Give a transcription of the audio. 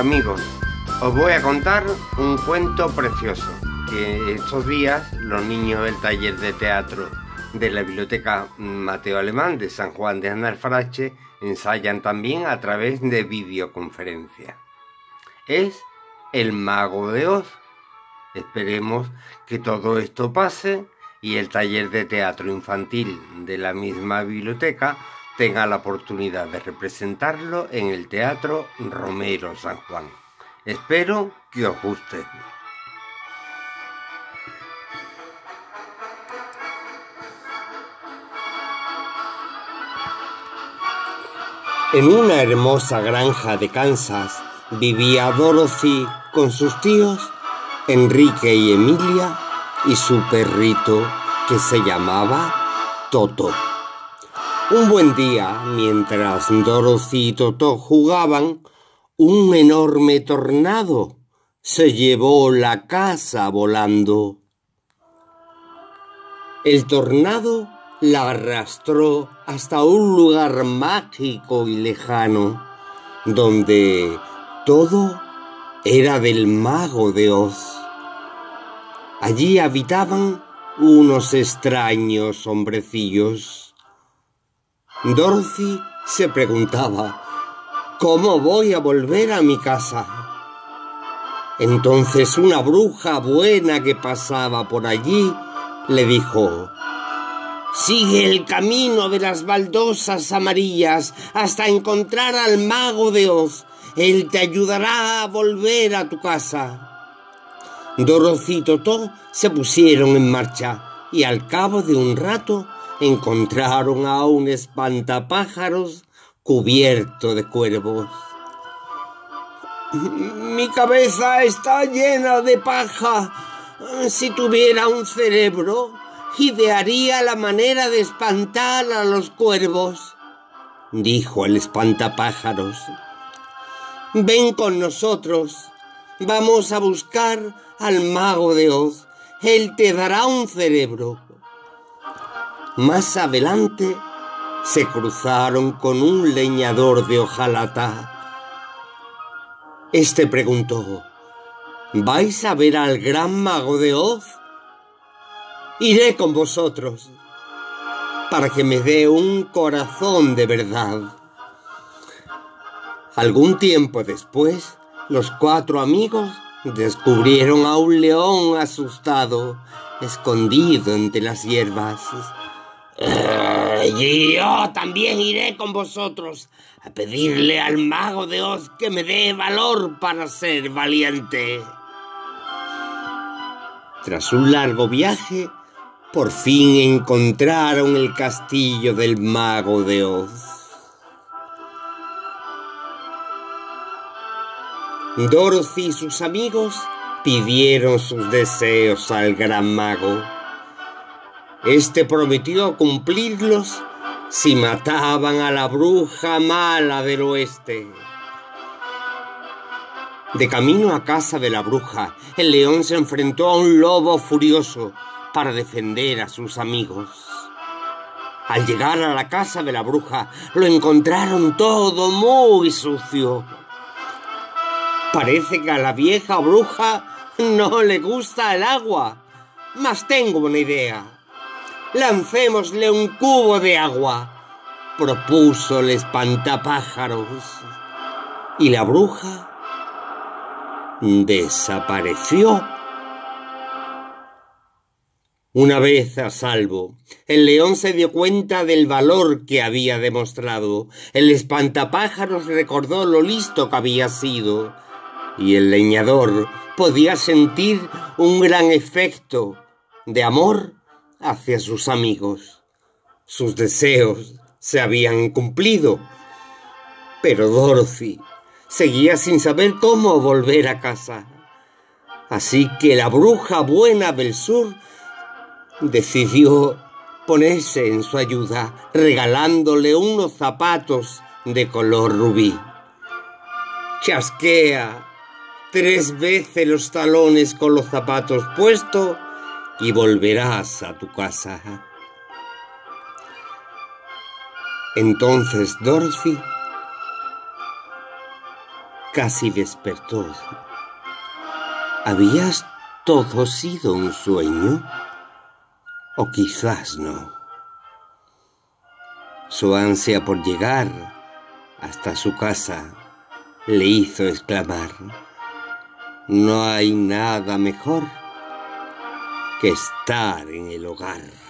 amigos, os voy a contar un cuento precioso que estos días los niños del taller de teatro de la Biblioteca Mateo Alemán de San Juan de Aznalfarache ensayan también a través de videoconferencia. Es El Mago de Oz. Esperemos que todo esto pase y el taller de teatro infantil de la misma biblioteca tenga la oportunidad de representarlo en el Teatro Romero San Juan. Espero que os guste. En una hermosa granja de Kansas vivía Dorothy con sus tíos Enrique y Emilia y su perrito que se llamaba Toto. Un buen día, mientras Dorothy y Toto jugaban, un enorme tornado se llevó la casa volando. El tornado la arrastró hasta un lugar mágico y lejano, donde todo era del Mago de Oz. Allí habitaban unos extraños hombrecillos. Dorothy se preguntaba, ¿cómo voy a volver a mi casa? Entonces una bruja buena que pasaba por allí le dijo, sigue el camino de las baldosas amarillas hasta encontrar al Mago de Oz. Él te ayudará a volver a tu casa. Dorothy y Totó se pusieron en marcha y al cabo de un rato encontraron a un espantapájaros cubierto de cuervos. Mi cabeza está llena de paja. Si tuviera un cerebro, idearía la manera de espantar a los cuervos, dijo el espantapájaros. Ven con nosotros. Vamos a buscar al Mago de Oz. Él te dará un cerebro. Más adelante se cruzaron con un leñador de hojalata. Este preguntó, ¿vais a ver al gran Mago de Oz? Iré con vosotros, para que me dé un corazón de verdad. Algún tiempo después, los cuatro amigos descubrieron a un león asustado, escondido entre las hierbas. Y yo también iré con vosotros a pedirle al Mago de Oz que me dé valor para ser valiente. Tras un largo viaje, por fin encontraron el castillo del Mago de Oz. Dorothy y sus amigos pidieron sus deseos al gran mago. Este prometió cumplirlos si mataban a la bruja mala del oeste. De camino a casa de la bruja, el león se enfrentó a un lobo furioso para defender a sus amigos. Al llegar a la casa de la bruja, lo encontraron todo muy sucio. Parece que a la vieja bruja no le gusta el agua, mas tengo una idea. Lancémosle un cubo de agua, propuso el espantapájaros. Y la bruja desapareció. Una vez a salvo, el león se dio cuenta del valor que había demostrado. El espantapájaros recordó lo listo que había sido, y el leñador podía sentir un gran efecto de amor hacia sus amigos. Sus deseos se habían cumplido, pero Dorothy seguía sin saber cómo volver a casa. Así que la bruja buena del sur decidió ponerse en su ayuda, regalándole unos zapatos de color rubí. Chasquea 3 veces los talones con los zapatos puestos y volverás a tu casa. Entonces Dorothy casi despertó. ¿Habías todo sido un sueño? O quizás no. Su ansia por llegar hasta su casa le hizo exclamar: no hay nada mejor que estar en el hogar.